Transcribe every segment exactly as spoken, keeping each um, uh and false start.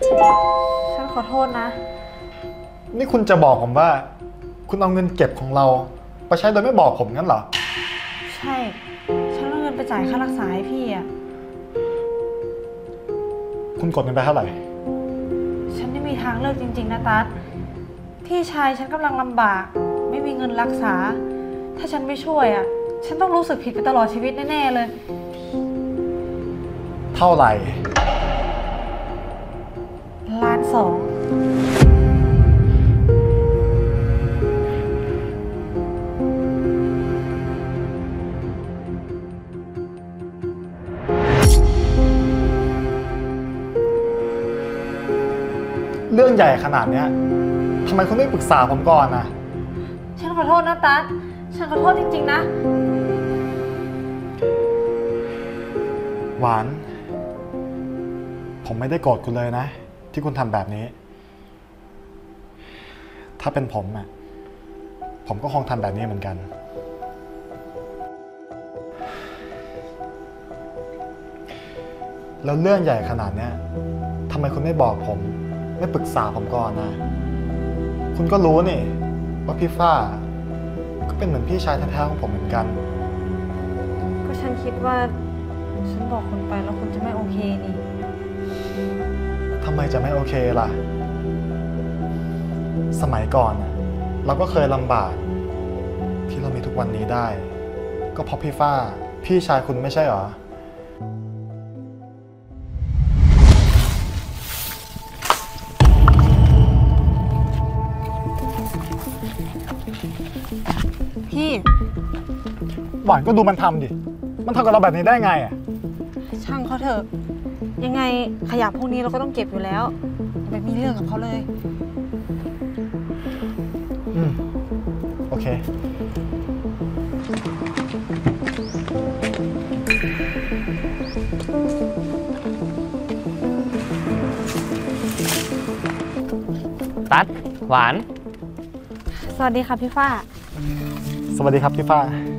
ฉันขอโทษนะนี่คุณจะบอกผมว่าคุณเอาเงินเก็บของเราไปใช้โดยไม่บอกผมงั้นเหรอใช่ฉันเอาเงินไปจ่ายค่ารักษาให้พี่อะคุณกดเงินไปเท่าไหร่ฉันไม่มีทางเลือกจริงๆนะตั๊ดพี่ชายฉันกำลังลำบากไม่มีเงินรักษาถ้าฉันไม่ช่วยอะฉันต้องรู้สึกผิดไปตลอดชีวิตแน่ๆเลยเท่าไหร่ล้านสองเรื่องใหญ่ขนาดเนี้ยทำไมคุณไม่ปรึกษาผมก่อนนะฉันขอโทษนะตั๊ดฉันขอโทษจริงๆนะหวานผมไม่ได้โกรธคุณเลยนะที่คุณทำแบบนี้ถ้าเป็นผมอ่ะผมก็คงทำแบบนี้เหมือนกันแล้วเรื่องใหญ่ขนาดเนี้ยทำไมคุณไม่บอกผมไม่ปรึกษาผมก่อนนะคุณก็รู้นี่ว่าพี่ฟ้าก็เป็นเหมือนพี่ชายแท้ๆของผมเหมือนกันก็ฉันคิดว่าฉันบอกคุณไปแล้วคุณจะไม่โอเคนี่ทำไมจะไม่โอเคล่ะสมัยก่อนเราก็เคยลำบากที่เรามีทุกวันนี้ได้ก็เพราะพี่ฟ้าพี่ชายคุณไม่ใช่หรอพี่หวานก็ดูมันทำดิมันทำกับเราแบบนี้ได้ไงอ่ะช่างเขาเถอะยังไงขยะพวกนี้เราก็ต้องเก็บอยู่แล้วอย่าไปมีเรื่องกับเขาเลยอืมโอเคตั๊ดหวานสวัสดีค่ะพี่ฝ้าสวัสดีครับพี่ฟ้า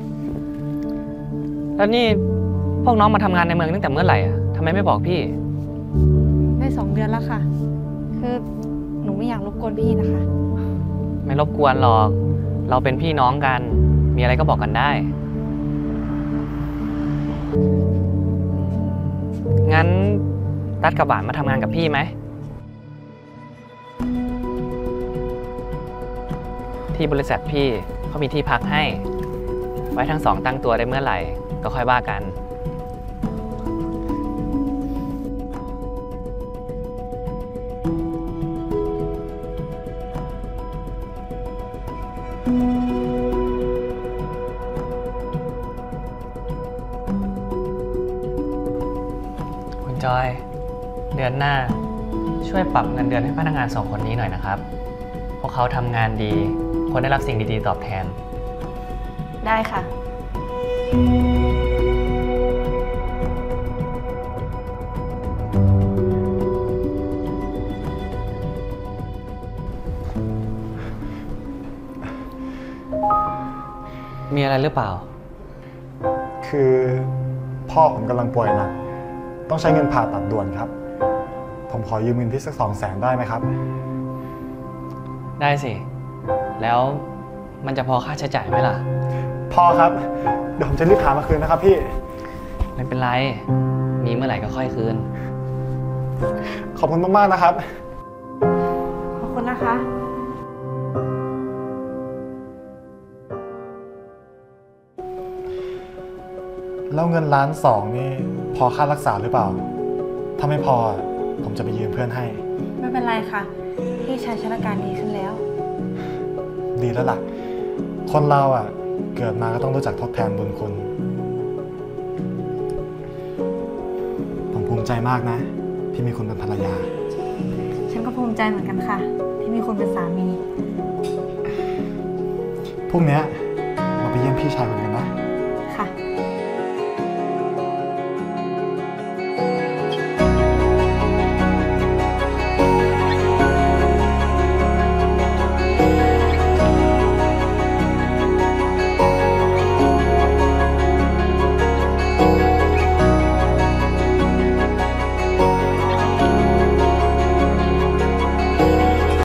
แล้วนี่พวกน้องมาทำงานในเมืองตั้งแต่เมื่อไหร่อะทำไมไม่บอกพี่ได้สองเดือนแล้วค่ะคือหนูไม่อยากรบกวนพี่นะคะไม่รบกวนหรอกเราเป็นพี่น้องกันมีอะไรก็บอกกันได้งั้นตั๊ดกับหวานมาทำงานกับพี่ไหมที่บริษัทพี่เขามีที่พักให้ไว้ทั้งสองตั้งตัวได้เมื่อไหร่ก็ค่อยว่ากันคุณจอยเดือนหน้าช่วยปรับเงินเดือนให้พนักงานสองคนนี้หน่อยนะครับพวกเขาทำงานดีควรได้รับสิ่งดีๆตอบแทนได้ค่ะมีอะไรหรือเปล่าคือพ่อผมกำลังป่วยหนักต้องใช้เงินผ่าตัดด่วนครับผมขอยืมเงินพี่สักสองแสนได้ไหมครับได้สิแล้วมันจะพอค่าใช้จ่ายไหมล่ะพอครับเดี๋ยวผมจะรีบหามาคืนนะครับพี่ไม่เป็นไรมีเมื่อไหร่ก็ค่อยคืนขอบคุณมากๆนะครับขอบคุณนะคะแล้วเงินล้านสองนี่พอค่ารักษาหรือเปล่าถ้าไม่พอผมจะไปยืมเพื่อนให้ไม่เป็นไรค่ะพี่ชายฉันอาการดีขึ้นแล้วดีแล้วล่ะคนเราอ่ะเกิดมาก็ต้องรู้จักทดแทนบุญคุณผมภูมิใจมากนะที่มีคุณเป็นภรรยาฉันก็ภูมิใจเหมือนกันค่ะที่มีคุณเป็นสามีพรุ่งนี้เราไปเยี่ยมพี่ชายคนกัน